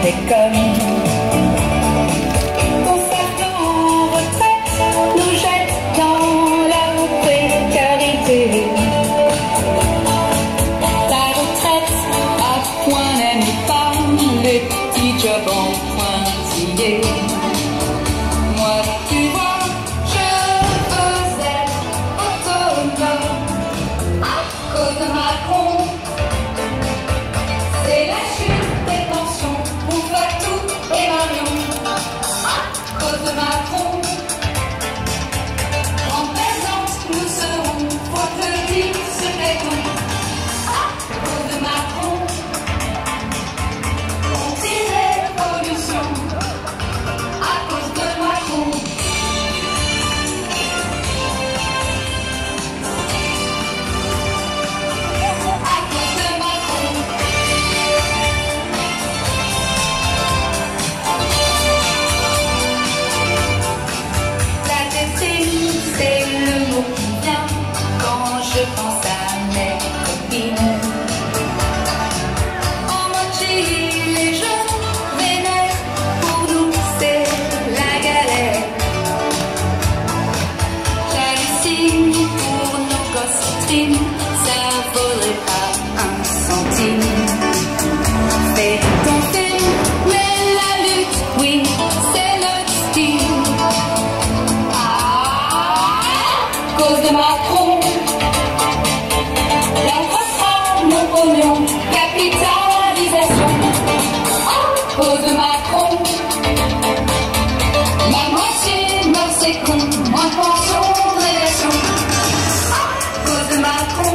déconne. Ton certain en retraite nous jette dans la précarité. La retraite à point n'aime pas les petits jobs en pointillés. Moi, tu vois, je veux être autonome à cause de Macron. C'est la chute des pensions, on va tout et Marion à cause de Macron. En présence, nous serons, faut te dire ce qu'est on à cause de Macron. Anti-révolution à cause de Macron. À cause de Macron. La déprime, c'est le mot qui vient quand je pense à mes copines. En mode gilet jaune, vénère, pour nous c'est la galère. J'hallucine pour nos gosses vitrines, ça vaudrait pas un centime. Fais ton film, mais la lutte, oui, c'est notre style. À cause de Macron, la croissance, mon pognon, capitalisation. À cause de Macron, la moitié meurt, c'est con, moins pension de relation. À cause de Macron,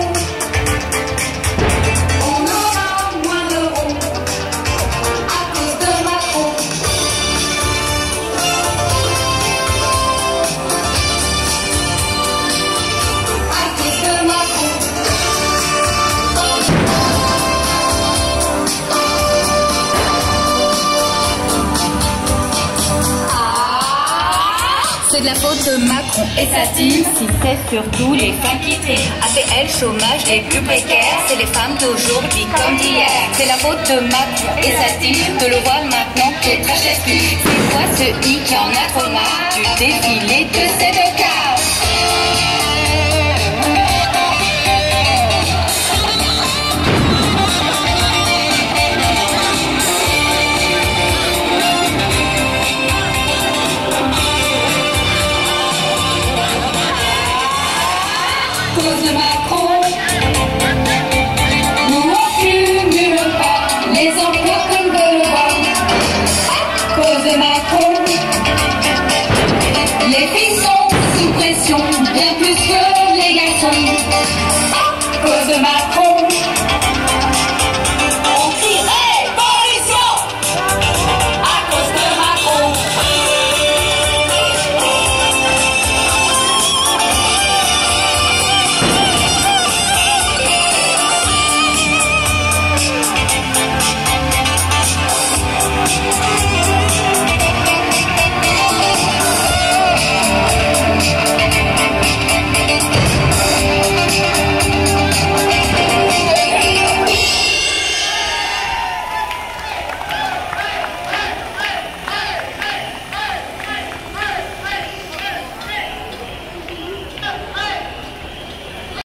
on aura moins d'euros. À cause de Macron. À cause de Macron. C'est de la faute de Macron et sa team. Si c'est surtout les femmes qui trient. APL, chômage, les plus précaires, c'est les femmes d'aujourd'hui comme d'hier. C'est la faute de Macron et sa team de le voir maintenant que les trajets plus. C'est quoi ce hic qui en a trop marre du défilé de ces deux cas? À cause de Macron, nous on cumule pas les emplois comme de le voir. À cause de Macron,